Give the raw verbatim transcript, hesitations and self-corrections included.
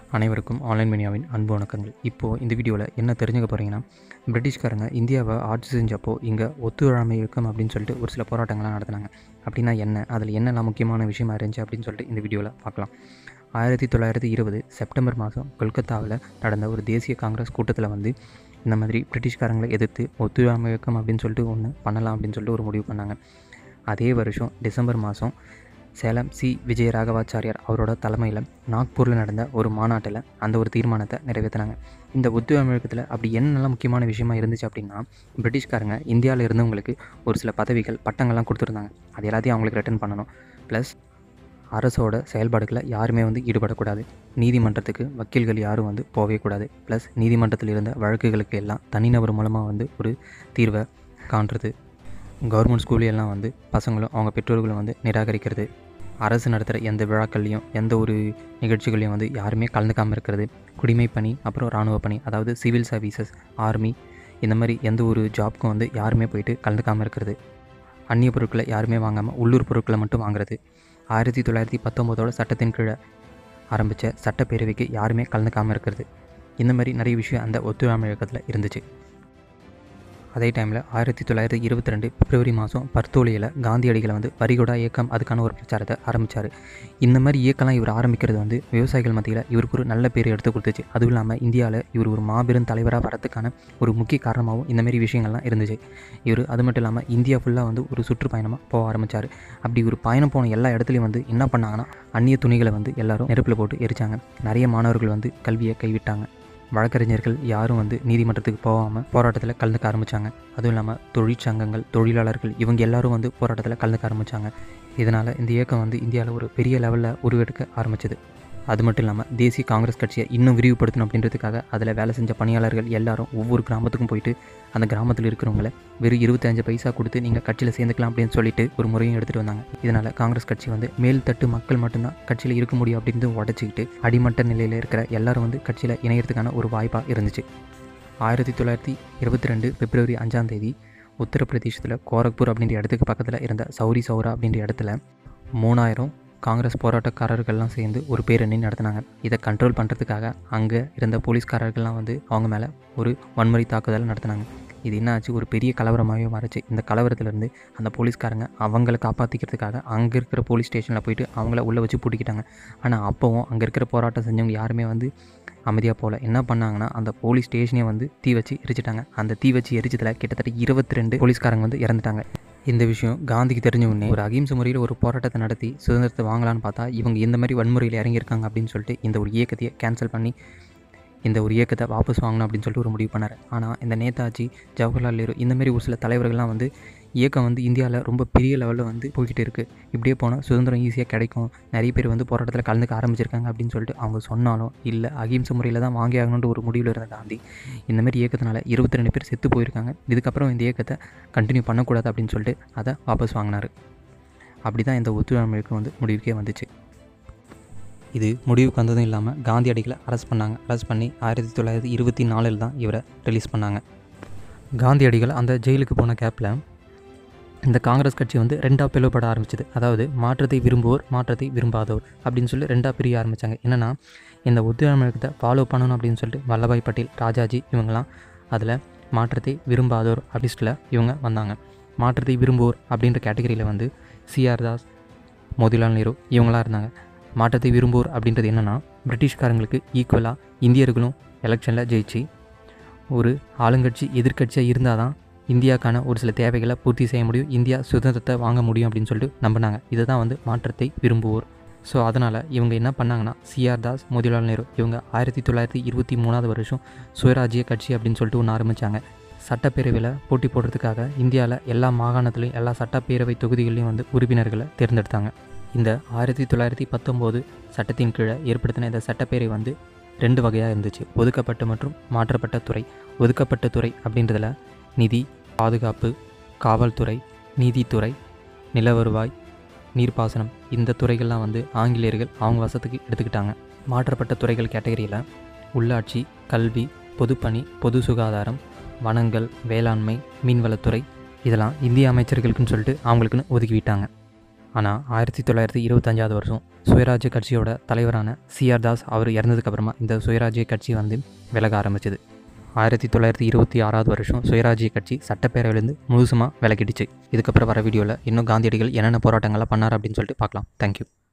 அனைவருக்கும் ஆன்லைன்மேனியாவின் அன்பு வணக்கங்கள். இப்போது இந்த வீடியோவில் என்ன தெரிஞ்சுக்க போகிறீங்கன்னா, பிரிட்டிஷ்காரங்க இந்தியாவை ஆட்சி செஞ்சப்போ இங்கே ஒத்துழையாமை இயக்கம் அப்படின்னு சொல்லிட்டு ஒரு சில போராட்டங்கள்லாம் நடத்தினாங்க. அப்படின்னா என்ன, அதில் என்னெல்லாம் முக்கியமான விஷயமா இருந்துச்சு அப்படின்னு சொல்லிட்டு இந்த வீடியோவில் பார்க்கலாம். ஆயிரத்தி தொள்ளாயிரத்தி இருபது செப்டம்பர் மாதம் கொல்கத்தாவில் நடந்த ஒரு தேசிய காங்கிரஸ் கூட்டத்தில் வந்து இந்த மாதிரி பிரிட்டிஷ்காரங்களை எதிர்த்து ஒத்துழையாமை இயக்கம் அப்படின்னு சொல்லிட்டு ஒன்று பண்ணலாம் அப்படின்னு சொல்லிட்டு ஒரு முடிவு பண்ணாங்க. அதே வருஷம் டிசம்பர் மாதம் சேலம் சி விஜய ராகவாச்சாரியார் அவரோட தலைமையில் நாக்பூரில் நடந்த ஒரு மாநாட்டில் அந்த ஒரு தீர்மானத்தை நிறைவேற்றினாங்க. இந்த ஒத்துழையாமை இயக்கத்தில் அப்படி என்னெல்லாம் முக்கியமான விஷயமா இருந்துச்சு அப்படின்னா, பிரிட்டிஷ்காரங்க இந்தியாவில் இருந்தவங்களுக்கு ஒரு சில பதவிகள் பட்டங்கள்லாம் கொடுத்துருந்தாங்க. அது எல்லாத்தையும் அவங்களுக்கு ரிட்டர்ன் பண்ணணும். ப்ளஸ் அரசோட செயல்பாடுகளை யாருமே வந்து ஈடுபடக்கூடாது. நீதிமன்றத்துக்கு வக்கீல்கள் யாரும் வந்து போகவே கூடாது. ப்ளஸ் நீதிமன்றத்தில் இருந்த வழக்குகளுக்கு எல்லாம் தனிநபர் மூலமாக வந்து ஒரு தீர்வை காண்றது. கவர்மெண்ட் ஸ்கூலையெல்லாம் வந்து பசங்களும் அவங்க பெற்றோர்களும் வந்து நிராகரிக்கிறது. அரசு நடத்துகிற எந்த விழாக்கள்லையும் எந்த ஒரு நிகழ்ச்சிகளையும் வந்து யாருமே கலந்துக்காமல் இருக்கிறது. குடிமை பணி, அப்புறம் இராணுவ பணி, அதாவது சிவில் சர்வீசஸ், ஆர்மி, இந்த மாதிரி எந்த ஒரு ஜாப்க்கும் வந்து யாருமே போயிட்டு கலந்துக்காமல் இருக்கிறது. அந்நிய பொருட்களை யாருமே வாங்காமல் உள்ளூர் பொருட்களை மட்டும் வாங்குறது. ஆயிரத்தி தொள்ளாயிரத்தி பத்தொம்போதோட சட்டத்தின் கீழே ஆரம்பித்த சட்டப்பேரவைக்கு யாருமே கலந்துக்காமல் இருக்கிறது. இந்த மாதிரி நிறைய விஷயம் அந்த ஒத்துழையாமை இயக்கத்தில் இருந்துச்சு. அதே டைமில் ஆயிரத்தி தொள்ளாயிரத்தி இருபத்தி ரெண்டு பிப்ரவரி மாதம் பர்த்தோலியில் காந்தியடிகளை வந்து வரிகொடா இயக்கம் அதுக்கான ஒரு பிரச்சாரத்தை ஆரம்பித்தார். இந்த மாதிரி இயக்கம்லாம் இவர் ஆரம்பிக்கிறது வந்து விவசாயிகள் மத்தியில் இவருக்கு ஒரு நல்ல பேர் எடுத்து கொடுத்துச்சு. அதுவும் இல்லாமல் இந்தியாவில் இவர் ஒரு மாபெரும் தலைவராக வரதுக்கான ஒரு முக்கிய காரணமாகவும் இந்த மாதிரி விஷயங்கள்லாம் இருந்துச்சு. இவர் அது மட்டும் இல்லாமல் இந்தியா ஃபுல்லாக வந்து ஒரு சுற்றுப்பயணமாக போக ஆரம்பித்தார். அப்படி ஒரு பயணம் போன எல்லா இடத்துலையும் வந்து என்ன பண்ணாங்கன்னா, அந்நிய துணிகளை வந்து எல்லாரும் நெருப்பில் போட்டு எரிச்சாங்க. நிறைய மாணவர்கள் வந்து கல்வியை கைவிட்டாங்க. வழக்கறிஞர்கள் யாரும் வந்து நீதிமன்றத்துக்கு போகாமல் போராட்டத்தில் கலந்துக்க ஆரம்பித்தாங்க. அதுவும் இல்லாமல் தொழிற்சங்கங்கள், தொழிலாளர்கள் இவங்க எல்லாரும் வந்து போராட்டத்தில் கலந்துக்க ஆரம்பித்தாங்க. இதனால் இந்த இயக்கம் வந்து இந்தியாவில் ஒரு பெரிய லெவலில் உருவெடுக்க ஆரம்பிச்சது. அது மட்டும் இல்லாமல் தேசிய காங்கிரஸ் கட்சியை இன்னும் விரிவுபடுத்தணும் அப்படின்றதுக்காக அதில் வேலை செஞ்ச பணியாளர்கள் எல்லாரும் ஒவ்வொரு கிராமத்துக்கும் போயிட்டு அந்த கிராமத்தில் இருக்கிறவங்கள வெறும் இருபத்தஞ்சு பைசா கொடுத்து நீங்கள் கட்சியில் சேர்ந்துக்கலாம் அப்படின்னு சொல்லிட்டு ஒரு முறையும் எடுத்துகிட்டு வந்தாங்க. இதனால் காங்கிரஸ் கட்சி வந்து மேல்தட்டு மக்கள் மட்டும்தான் கட்சியில் இருக்க முடியும் அப்படின்னு உடச்சிக்கிட்டு அடிமட்ட நிலையில் இருக்கிற எல்லாரும் வந்து கட்சியில் இணையறதுக்கான ஒரு வாய்ப்பாக இருந்துச்சு. ஆயிரத்தி தொள்ளாயிரத்தி இருபத்தி ரெண்டு பிப்ரவரி அஞ்சாம் தேதி உத்தரப்பிரதேசத்தில் கோரக்பூர் அப்படின்ற இடத்துக்கு பக்கத்தில் இருந்த சௌரி சௌரா அப்படின்ற இடத்துல மூணாயிரம் காங்கிரஸ் போராட்டக்காரர்கள்லாம் சேர்ந்து ஒரு பேரணி நடத்தினாங்க. இதை கண்ட்ரோல் பண்ணுறதுக்காக அங்கே இருந்த போலீஸ்காரர்கள்லாம் வந்து அவங்க மேலே ஒரு வன்முறை தாக்குதல் நடத்தினாங்க. இது என்னாச்சு, ஒரு பெரிய கலவரமாகவே மாறிச்சு. இந்த கலவரத்துலேருந்து அந்த போலீஸ்காரங்க அவங்கள காப்பாற்றிக்கிறதுக்காக அங்கே இருக்கிற போலீஸ் ஸ்டேஷனில் போயிட்டு அவங்கள உள்ளே வச்சு பூட்டிக்கிட்டாங்க. ஆனால் அப்போவும் அங்கே இருக்கிற போராட்டம் செஞ்சவங்க யாருமே வந்து அமைதியாக போகல. என்ன பண்ணாங்கன்னா, அந்த போலீஸ் ஸ்டேஷனே வந்து தீ வச்சு எரிச்சிட்டாங்க. அந்த தீ வச்சு எரிச்சதில் கிட்டத்தட்ட இருபத்தி ரெண்டு போலீஸ்காரங்க வந்து இறந்துட்டாங்க. இந்த விஷயம் காந்திக்கு தெரிஞ்ச உடனே ஒரு அகிம்சை முறையில் ஒரு போராட்டத்தை நடத்தி சுதந்திரத்தை வாங்கலான்னு பார்த்தா இவங்க இந்த மாதிரி வன்முறையில் இறங்கியிருக்காங்க அப்படின்னு சொல்லிட்டு இந்த ஒரு இயக்கத்தையே கேன்சல் பண்ணி இந்த ஒரு இயக்கத்தை வாபஸ் வாங்கணும் அப்படின்னு சொல்லிட்டு ஒரு முடிவு பண்ணார். ஆனால் இந்த நேதாஜி, ஜவஹர்லால் நேரு இந்த மாதிரி ஒரு சில தலைவர்கள்லாம் வந்து இயக்கம் வந்து இந்தியாவில் ரொம்ப பெரிய லெவலில் வந்து போய்கிட்டு இருக்குது, இப்படியே போனால் சுதந்திரம் ஈஸியாக கிடைக்கும், நிறைய பேர் வந்து போராட்டத்தில் கலந்துக்க ஆரம்பிச்சிருக்காங்க அப்படின்னு சொல்லிட்டு அவங்க சொன்னாலும் இல்லை, அகிம்சை முறையில் தான் வாங்கி ஆகணுன்ற ஒரு முடிவில் இருந்த காந்தி இந்த மாதிரி இயக்கத்தினால இருபத்தி ரெண்டு பேர் செத்து போயிருக்காங்க, இதுக்கப்புறம் இந்த இயக்கத்தை கண்டினியூ பண்ணக்கூடாது அப்படின்னு சொல்லிட்டு அதை வாபஸ் வாங்கினார். அப்படி தான் இந்த ஒத்துழையாமை இயக்கம் வந்து முடிவுக்கே வந்துச்சு. இது முடிவுக்கு வந்ததும் இல்லாமல் காந்தியடிகளை அரெஸ்ட் பண்ணாங்க. அரெஸ்ட் பண்ணி ஆயிரத்தி தொள்ளாயிரத்தி இருபத்தி நாலில் தான் இவரை ரிலீஸ் பண்ணாங்க. காந்தியடிகள் அந்த ஜெயிலுக்கு போன கேப்பில் இந்த காங்கிரஸ் கட்சி வந்து ரெண்டாக பிளவுபட ஆரம்பிச்சிது. அதாவது மாற்றத்தை விரும்புவோர், மாற்றத்தை விரும்பாதோர் அப்படின்னு சொல்லி ரெண்டாக பிரிய ஆரம்பித்தாங்க. என்னென்னா, இந்த ஒத்துழையாமை இயக்கத்தை ஃபாலோ பண்ணணும் அப்படின்னு சொல்லிட்டு வல்லபாய் பட்டேல், ராஜாஜி இவங்கெல்லாம் அதில் மாற்றத்தை விரும்பாதோர் அப்படிஸ்டில் இவங்க வந்தாங்க. மாற்றத்தை விரும்புவோர் அப்படின்ற கேட்டகரியில் வந்து சிஆர் தாஸ், மோதிலால் நேரு இவங்களாம் இருந்தாங்க. மாற்றத்தை விரும்புவோர் அப்படின்றது என்னென்னா, பிரிட்டிஷ்காரங்களுக்கு ஈக்குவலாக இந்தியர்களும் எலெக்ஷனில் ஜெயிச்சு ஒரு ஆளுங்கட்சி எதிர்கட்சியாக இருந்தால் தான் இந்தியாவுக்கான ஒரு சில தேவைகளை பூர்த்தி செய்ய முடியும், இந்தியா சுதந்திரத்தை வாங்க முடியும் அப்படின்னு சொல்லிட்டு நம்பினாங்க. இதுதான் வந்து மாற்றத்தை விரும்புவோர். ஸோ அதனால் இவங்க என்ன பண்ணாங்கன்னா, சிஆர் தாஸ், மோதிலால் நேரு இவங்க ஆயிரத்தி தொள்ளாயிரத்தி இருபத்தி மூணாவது வருஷம் சுயராஜ்ய கட்சி அப்படின்னு சொல்லிட்டு ஒன்று ஆரம்பித்தாங்க. சட்டப்பேரவையில் போட்டி போடுறதுக்காக இந்தியாவில் எல்லா மாகாணத்துலையும் எல்லா சட்டப்பேரவை தொகுதிகளையும் வந்து உறுப்பினர்களை தேர்ந்தெடுத்தாங்க. இந்த ஆயிரத்தி தொள்ளாயிரத்தி பத்தொம்போது சட்டத்தின் கீழே ஏற்படுத்தின இந்த சட்டப்பேரவை வந்து ரெண்டு வகையாக இருந்துச்சு, ஒதுக்கப்பட்ட மற்றும் மாற்றப்பட்ட துறை. ஒதுக்கப்பட்ட துறை அப்படின்றதில் நிதி, பாதுகாப்பு, காவல்துறை, நீதித்துறை, நில வருவாய், நீர்ப்பாசனம் இந்த துறைகள்லாம் வந்து ஆங்கிலேயர்கள் அவங்க வசத்துக்கு எடுத்துக்கிட்டாங்க. மாற்றப்பட்ட துறைகள் கேட்டகரியில் உள்ளாட்சி, கல்வி, பொதுப்பணி, பொது சுகாதாரம், வனங்கள், வேளாண்மை, மீன்வளத்துறை இதெல்லாம் இந்திய அமைச்சர்களுக்குன்னு சொல்லிட்டு அவங்களுக்குன்னு ஒதுக்கிவிட்டாங்க. ஆனால் ஆயிரத்தி தொள்ளாயிரத்தி இருபத்தஞ்சாவது வருஷம் சுயராஜ்ய கட்சியோட தலைவரான சிஆர் தாஸ் அவர் இறந்ததுக்கப்புறமா இந்த சுயராஜ்ய கட்சி வந்து விலக ஆரம்பிச்சது. ஆயிரத்தி தொள்ளாயிரத்தி இருபத்தி ஆறாவது வருஷம் சுயராஜ்ய கட்சி சட்டப்பேரவையிலேருந்து முழுசுமாக விலகிடுச்சு. இதுக்கப்புறம் வர வீடியோவில் இன்னும் காந்தியடிகள் என்னென்ன போராட்டங்கள்லாம் பண்ணார் அப்படின்னு சொல்லிட்டு பார்க்கலாம். தேங்க்யூ.